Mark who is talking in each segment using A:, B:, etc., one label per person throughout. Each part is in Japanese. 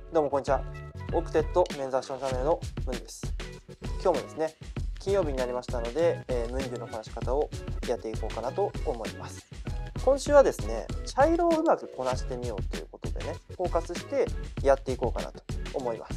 A: どうもこんにちは。オクテットメンズアクションチャンネルのムンです。今日もですね、金曜日になりましたので、ムンデュの話し方をやっていこうかなと思います。今週はですね、茶色をうまくこなしてみようということでね、フォーカスしてやっていこうかなと思います。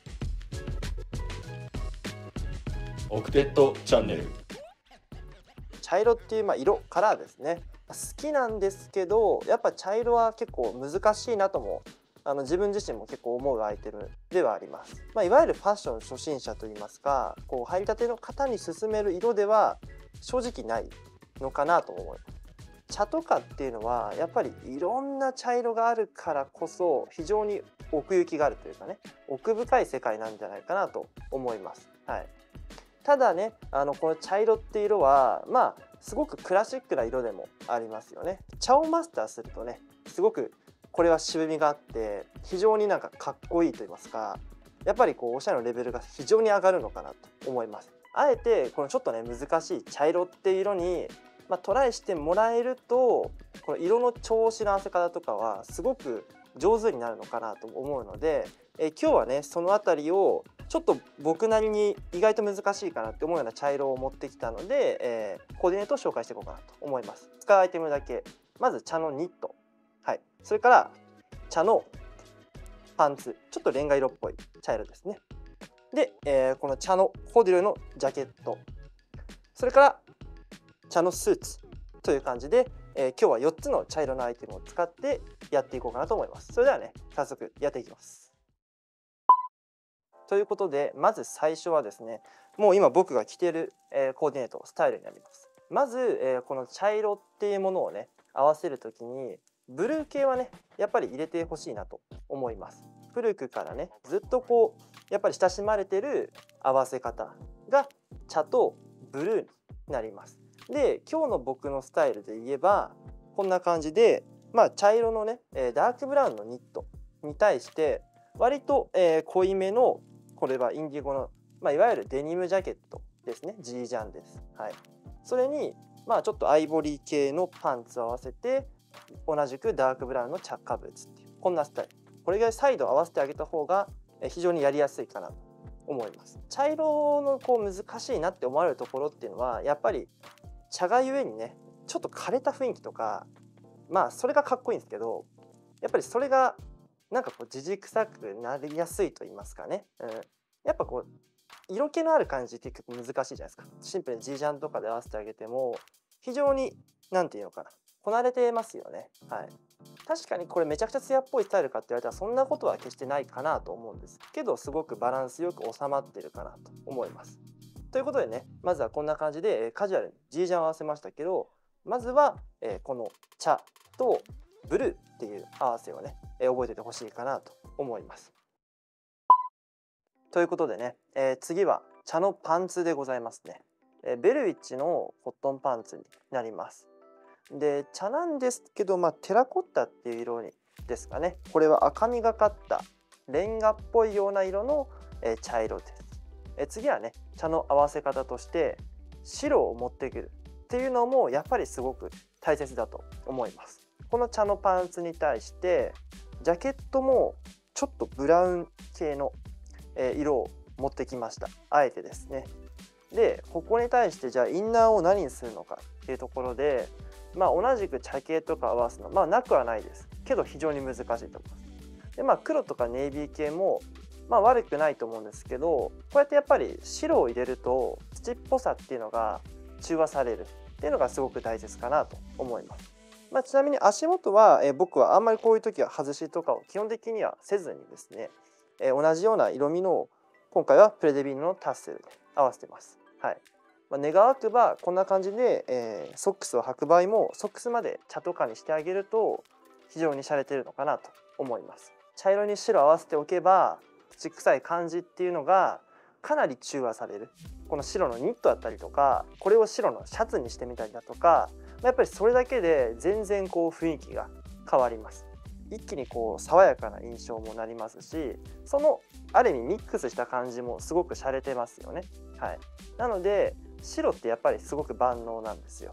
B: オクテットチャンネル。
A: 茶色っていう色、カラーですね。好きなんですけど、やっぱ茶色は結構難しいなとも自分自身も結構思うアイテムではあります。いわゆるファッション初心者といいますか、入りたての方に勧める色では正直ないのかなと思います。茶とかっていうのはやっぱりいろんな茶色があるからこそ非常に奥行きがあるというかね、奥深い世界なんじゃないかなと思います。はい。ただね、この茶色って色はすごくクラシックな色でもありますよね。茶をマスターするとね、すごくこれは渋みがあって非常にかっこいいと言いますか、やっぱりおしゃれのレベルが非常に上がるのかなと思います。あえてこのちょっとね難しい茶色っていう色にトライしてもらえると、この色の調子の合わせ方とかはすごく上手になるのかなと思うので、今日はねそのあたりをちょっと僕なりに意外と難しいかなって思うような茶色を持ってきたので、コーディネートを紹介していこうかなと思います。使うアイテムだけ、まず茶のニット、はい、それから茶のパンツ、ちょっとレンガ色っぽい茶色ですね。で、この茶のコーデュロイのジャケット、それから茶のスーツという感じで、今日は4つの茶色のアイテムを使ってやっていこうかなと思います。それではね、早速やっていきます。ということで、まず最初はですね、もう今僕が着ている、コーディネートスタイルになります。まず、この茶色っていうものをね合わせるときにブルー系はねやっぱり入れてほしいなと思います。古くからねずっとやっぱり親しまれてる合わせ方が茶とブルーになります。で、今日の僕のスタイルで言えばこんな感じで、茶色のねダークブラウンのニットに対して割と濃いめの、これはインディゴの、いわゆるデニムジャケットですね。ジージャンです。はい。それにちょっとアイボリー系のパンツを合わせて同じくダークブラウンのチャッカブーツっていうこんなスタイル。これがサイドを合わせてあげた方が非常にやりやすいかなと思います。茶色の難しいなって思われるところっていうのはやっぱり茶がゆえにねちょっと枯れた雰囲気とか、それがかっこいいんですけど、やっぱりそれがじじくさくなりやすいと言いますかね、やっぱ色気のある感じって結構難しいじゃないですか。シンプルにジージャンとかで合わせてあげても非常に何て言うのかな、こなれてますよね。はい。確かにこれめちゃくちゃ艶っぽいスタイルかって言われたらそんなことは決してないかなと思うんですけど、すごくバランスよく収まってるかなと思います。ということでね、まずはこんな感じでカジュアルにジージャンを合わせましたけど、まずはこの茶とブルーっていう合わせをね覚えておいてほしいかなと思います。ということでね、次は茶のパンツでございますね。ベルウィッチのコットンパンツになります。で、茶なんですけど、テラコッタっていう色にですかね。これは赤みがかったレンガっぽいような色の、茶色です。次はね、茶の合わせ方として白を持ってくるっていうのもやっぱりすごく大切だと思います。この茶のパンツに対してジャケットもちょっとブラウン系の色を持ってきました。あえてですね。で、ここに対してじゃあインナーを何にするのかっていうところで、同じく茶系とか合わすのなくはないですけど非常に難しいと思います。で、黒とかネイビー系も悪くないと思うんですけど、こうやってやっぱり白を入れると土っぽさっていうのが中和されるっていうのがすごく大切かなと思います。ちなみに足元は、僕はあんまりこういう時は外しとかを基本的にはせずにですね、同じような色味の今回はプレデビーヌのタッセルで合わせてます。はい。願わくばこんな感じで、ソックスを履く場合もソックスまで茶とかにしてあげると非常に洒落てるのかなと思います。茶色に白を合わせておけば土臭い感じっていうのがかなり中和される。この白のニットだったりとか、これを白のシャツにしてみたりだとか、やっぱりそれだけで全然雰囲気が変わります。一気に爽やかな印象もなりますし、そのある意味ミックスした感じもすごく洒落てますよね。はい。なので白ってやっぱりすごく万能なんですよ。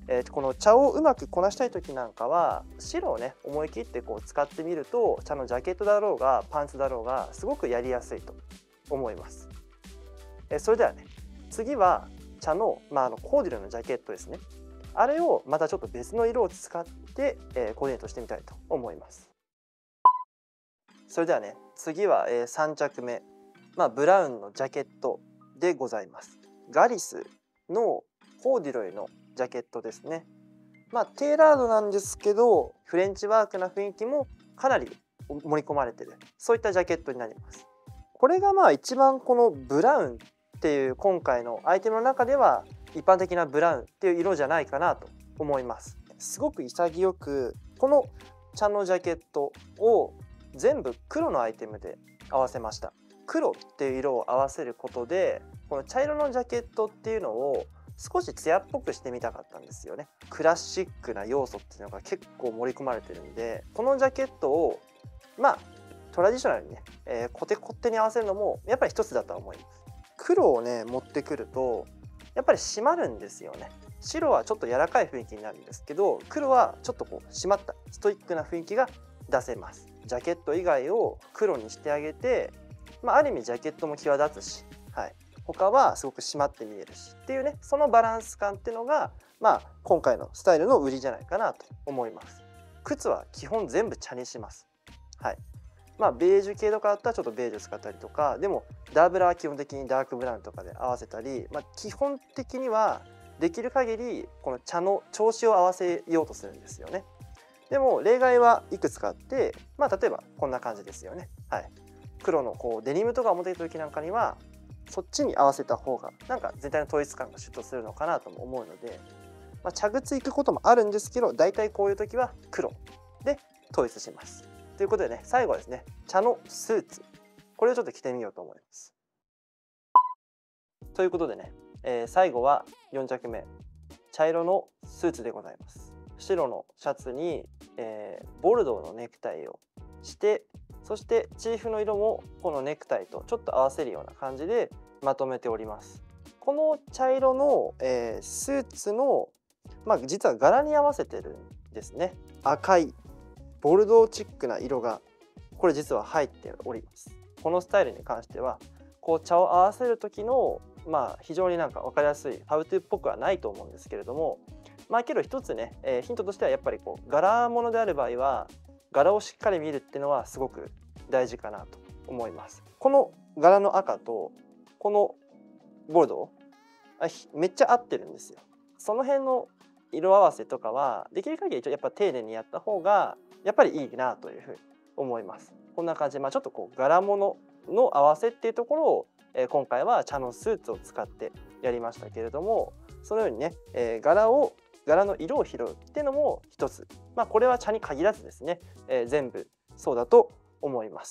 A: この茶をうまくこなしたい時なんかは白をね思い切ってこう使ってみると、茶のジャケットだろうがパンツだろうがすごくやりやすいと思います。それではね、次は茶の、コーデュロイのジャケットですね。あれをまたちょっと別の色を使って、コーディネートしてみたいと思います。それではね、次は、3着目、ブラウンのジャケットでございます。ガリスのコーデュロイのジャケットですね。テーラードなんですけど、フレンチワークな雰囲気もかなり盛り込まれてる、そういったジャケットになります。これが一番このブラウンっていう今回のアイテムの中では一般的なブラウンっていう色じゃないかなと思います。すごく潔くこの茶のジャケットを全部黒のアイテムで合わせました。黒っていう色を合わせることで、この茶色のジャケットっていうのを少し艶っぽくしてみたかったんですよね。クラシックな要素っていうのが結構盛り込まれてるんで、このジャケットをトラディショナルにね、コテコテに合わせるのもやっぱり一つだと思います。黒をね持ってくるとやっぱり締まるんですよね。白はちょっと柔らかい雰囲気になるんですけど、黒はちょっとこう締まったストイックな雰囲気が出せます。ジャケット以外を黒にしてあげて、ある意味ジャケットも際立つし、他はすごく締まって見えるしっていうね、そのバランス感っていうのが今回のスタイルの売りじゃないかなと思います。靴は基本全部茶にします。ベージュ系とかだったらちょっとベージュ使ったりとか、でもダーブラは基本的にダークブラウンとかで合わせたり、基本的にはできる限りこの茶の調子を合わせようとするんですよね。でも例外はいくつかあって、例えばこんな感じですよね。黒のこうデニムとかを持っている時なんかにはそっちに合わせた方がなんか全体の統一感がシュッとするのかなとも思うので、茶靴いくこともあるんですけど、だいたいこういう時は黒で統一します。ということでね、最後はですね、茶のスーツ、これをちょっと着てみようと思います。ということでね、最後は4着目、茶色のスーツでございます。白のシャツに、ボルドーのネクタイをして、そしてチーフの色もこのネクタイとちょっと合わせるような感じでまとめております。この茶色の、スーツの、実は柄に合わせてるんですね。赤いボルドーチックな色がこれ実は入っております。このスタイルに関してはこう茶を合わせる時の非常になんか分かりやすいハウトゥーっぽくはないと思うんですけれども、けど一つね、ヒントとしてはやっぱりこう柄物である場合は柄をしっかり見るっていうのはすごく大事かなと思います。この柄の赤とこのボルドーめっちゃ合ってるんですよ。その辺の色合わせとかはできる限りやっぱ丁寧にやった方がやっぱりいいなというふうに思います。こんな感じで、ちょっとこう柄物の合わせっていうところを、今回は茶のスーツを使ってやりましたけれども、そのようにね、柄の色を拾うっていうのも一つ、これは茶に限らずですね、全部そうだと思います。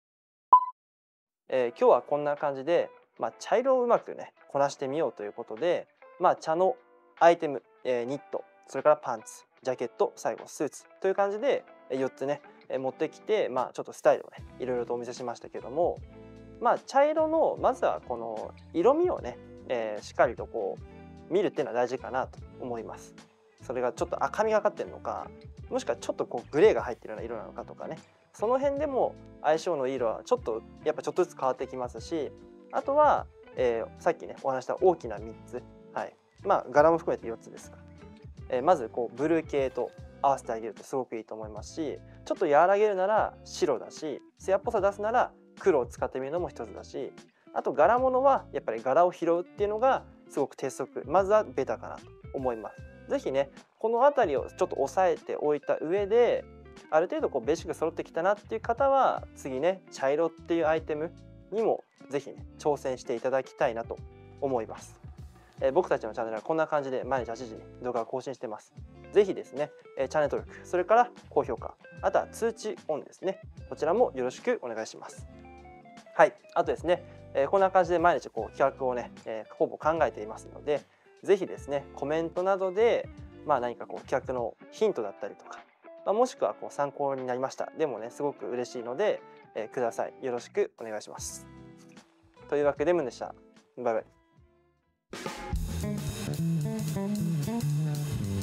A: 今日はこんな感じで、茶色をうまくねこなしてみようということで、茶のアイテム、ニット、それからパンツ、ジャケット、最後スーツという感じで4つね持ってきて、ちょっとスタイルをねいろいろとお見せしましたけども、茶色のまずはこの色味をね、しっかりとこう見るっていうのは大事かなと思います。それがちょっと赤みがかってるのか、もしくはちょっとこうグレーが入ってるような色なのかとかね、その辺でも相性のいい色はちょっとやっぱちょっとずつ変わってきますし、あとは、さっきねお話した大きな3つ、柄も含めて4つですか、まずこうブルー系と合わせてあげるとすごくいいと思いますし、ちょっと和らげるなら白だし、艶っぽさ出すなら黒を使ってみるのも一つだし、あと柄物はやっぱり柄を拾うっていうのがすごく鉄則、まずはベタかなと思います。是非ねこの辺りをちょっと押さえておいた上で、ある程度こうベーシック揃ってきたなっていう方は次ね茶色っていうアイテムにも是非ね挑戦していただきたいなと思います。僕たちのチャンネルはこんな感じで毎日8時に動画を更新してます。ぜひですね、チャンネル登録、それから高評価、あとは通知オンですね。こちらもよろしくお願いします。あとですね、こんな感じで毎日こう企画をね、ほぼ考えていますので、ぜひですね、コメントなどで、何かこう企画のヒントだったりとか、もしくはこう参考になりました。でもね、すごく嬉しいので、ください。よろしくお願いします。というわけでムンでした。バイバイ。